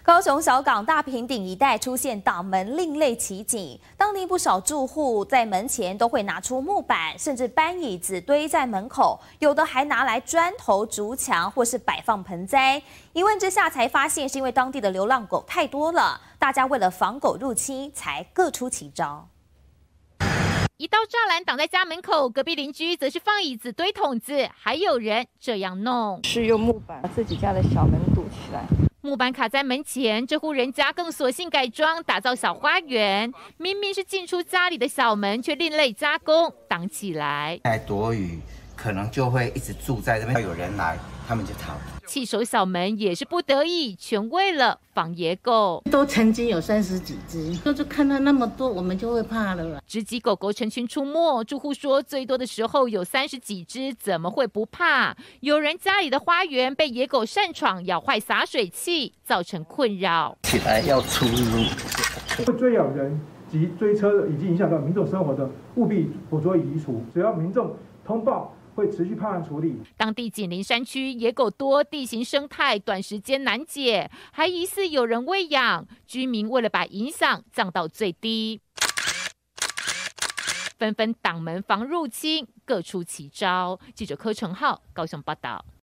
高雄小港大坪顶一带出现挡门另类奇景，当地不少住户在门前都会拿出木板，甚至搬椅子堆在门口，有的还拿来砖头筑墙或是摆放盆栽。一问之下才发现，是因为当地的流浪狗太多了，大家为了防狗入侵，才各出奇招。 一道栅栏挡在家门口，隔壁邻居则是放椅子堆桶子，还有人这样弄， 是用木板把自己家的小门堵起来。 木板卡在门前，这户人家更索性改装，打造小花园。明明是进出家里的小门，却另类加工挡起来。 躲雨可能就会一直住在这边，有人来他们就逃。 弃守小门也是不得已，全为了防野狗。 都曾经有30几只，就是看到那么多，我们就会怕了。 直击狗狗成群出没，住户说最多的时候有30几只，怎么会不怕？有人家里的花园被野狗擅闯，咬坏洒水器，造成困扰。 起来要出入。 会追咬人及追车的，已经影响到民众生活的，务必捕捉移除。只要民众通报， 会持续派案处理。 当地紧邻山区，野狗多，地形生态短时间难解，还疑似有人喂养。居民为了把影响降到最低，纷纷挡门防入侵，各出奇招。记者柯成浩高雄报道。